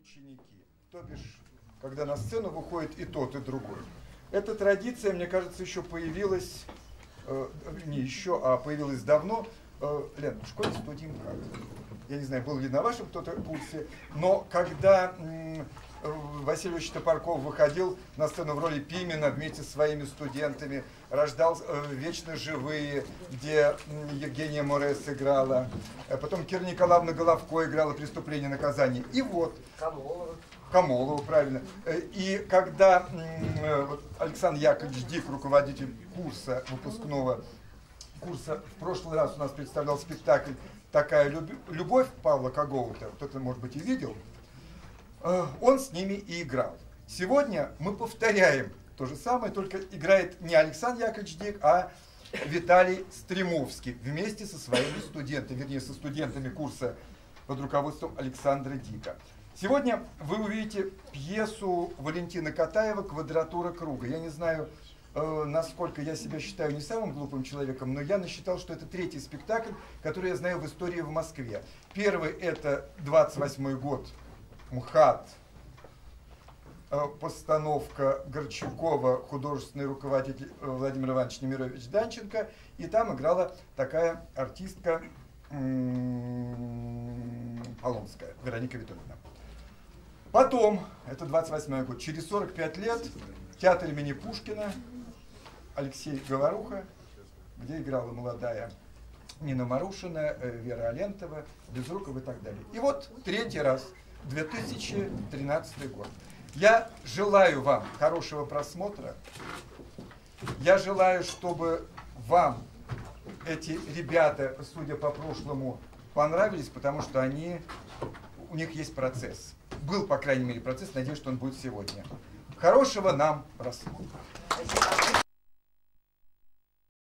ученики, то бишь, когда на сцену выходит и тот, и другой. Эта традиция, мне кажется, еще появилась, не еще, а появилась давно. Лен, в школе студентка. Я не знаю, был ли на вашем кто-то курсе, но когда Василий Ильич Топорков выходил на сцену в роли Пимена вместе со своими студентами, рождал «Вечно живые», где Евгения Море сыграла, потом Кира Николаевна Головко играла «Преступление и наказание». И вот... Камолова, правильно. И когда Александр Яковлевич Дик, руководитель курса, выпускного курса, в прошлый раз у нас представлял спектакль «Такая любовь» Павла Кагоута, кто-то, может быть, и видел, он с ними и играл. Сегодня мы повторяем то же самое, только играет не Александр Яковлевич Дик, а Виталий Стремовский вместе со своими студентами, вернее, со студентами курса под руководством Александра Дика. Сегодня вы увидите пьесу Валентина Катаева «Квадратура круга». Я не знаю, насколько я себя считаю не самым глупым человеком, но я насчитал, что это третий спектакль, который я знаю в истории в Москве. Первый – это 28-й год, МХАТ, постановка Горчакова, художественный руководитель Владимир Иванович Немирович Данченко, и там играла такая артистка Полонская, Вероника Витольевна. Потом, это 28-й год, через 45 лет, театр имени Пушкина, Алексей Говоруха, где играла молодая Нина Марушина, Вера Алентова, Безрукова и так далее. И вот третий раз, 2013 год. Я желаю вам хорошего просмотра. Я желаю, чтобы вам эти ребята, судя по прошлому, понравились, потому что у них есть процесс. Был, по крайней мере, процесс. Надеюсь, что он будет сегодня. Хорошего нам просмотра.